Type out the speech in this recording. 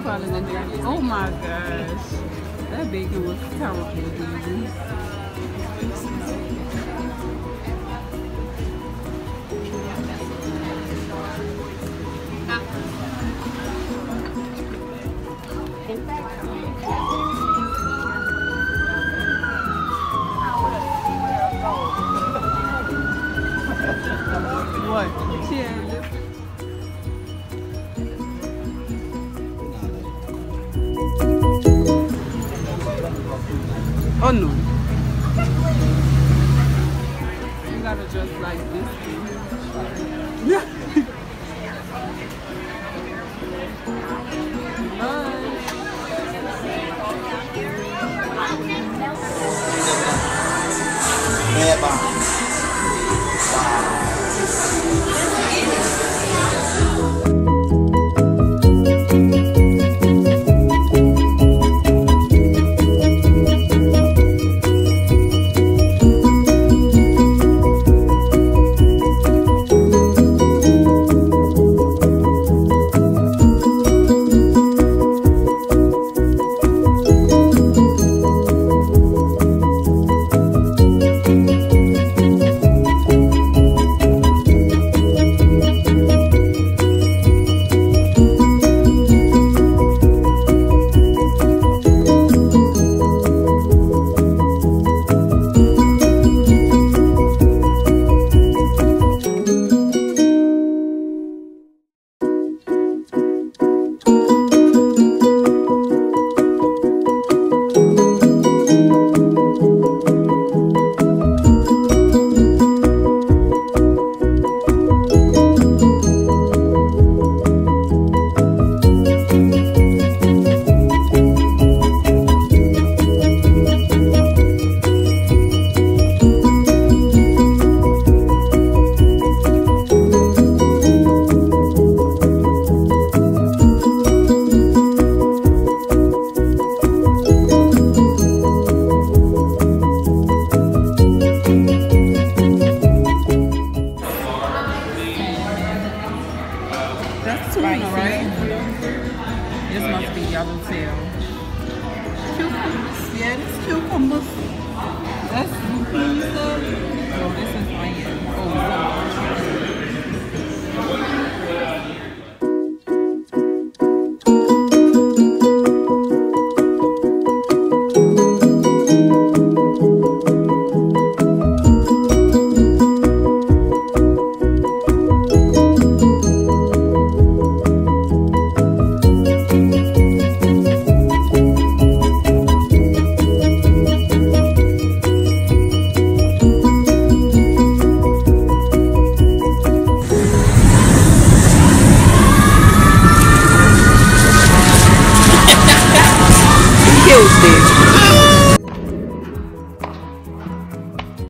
falling in there. Oh my gosh. That bacon was terrible, dude. What? Cheers. Oh no. You gotta just like this. Yeah. That's tuna, right? This must be yellowtail. Cucumbers. Yeah, this cucumbers. That's zucchini stuff. Oh, this is onion. Oh,